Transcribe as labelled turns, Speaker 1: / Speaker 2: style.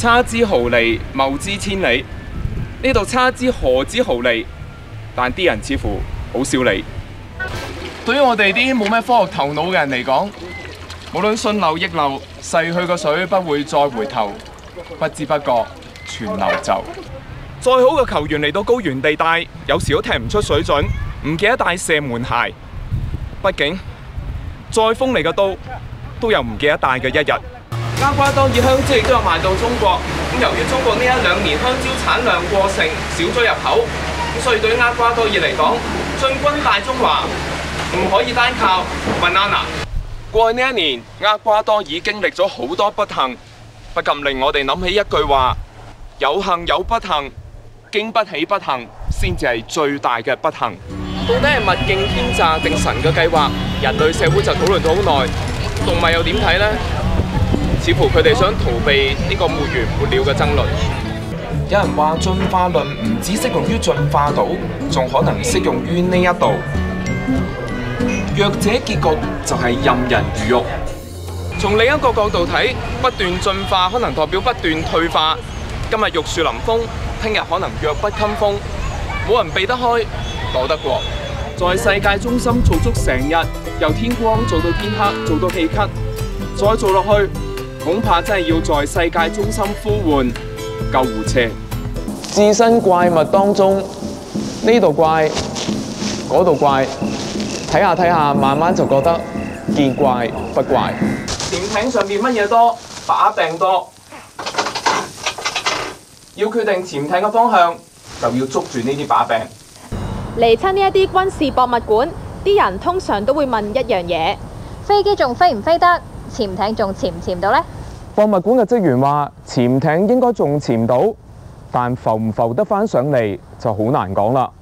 Speaker 1: 差之毫厘，謬之千里。呢度差之何止毫厘，但啲人似乎好少理。對於我哋啲冇咩科學頭腦嘅人嚟講，無論順流逆流，逝去個水不會再回頭，不知不覺全流走。再好嘅球員嚟到高原地帶，有時都踢唔出水準，唔記得帶射門鞋。畢竟再鋒利嘅刀，都有唔記得帶嘅一日。厄瓜多爾香蕉亦都有賣到中國，咁由於中國呢1、2年香蕉產量過剩，少咗入口，咁所以對於厄瓜多爾嚟講，進軍大中華唔可以單靠 banana。過去呢1年，厄瓜多爾經歷咗好多不幸，不禁令我哋諗起一句話：有幸有不幸，經不起不幸，先至係最大嘅不幸。到底係物競天擇定神嘅計劃？人類社會就討論咗好耐，動物又點睇呢？似乎佢哋想逃避呢個沒完沒了嘅爭論。有人話進化論唔只適用於進化島，仲可能適用於呢一度。弱者結局就係任人魚肉。從另一個角度睇，不斷進化可能代表不斷退化。今日玉樹臨風，聽日可能弱不禁風，冇人避得開，躲得過。在世界中心做足成日，由天光做到天黑，做到氣咳，再做落去，恐怕真係要在世界中心呼喚救護車。置身怪物當中，呢度怪，嗰度怪，睇下睇下，慢慢就覺得見怪不怪。潛艇上邊乜嘢多？把柄多。要決定潛艇嘅方向，就要捉住呢啲把柄。
Speaker 2: 嚟親呢一啲軍事博物館，啲人通常都會問一樣嘢：飛機仲飛唔飛得？潛艇仲潛唔潛到呢？
Speaker 1: 博物館嘅職員話：潛艇應該仲潛到，但浮唔浮得返上嚟就好難講啦。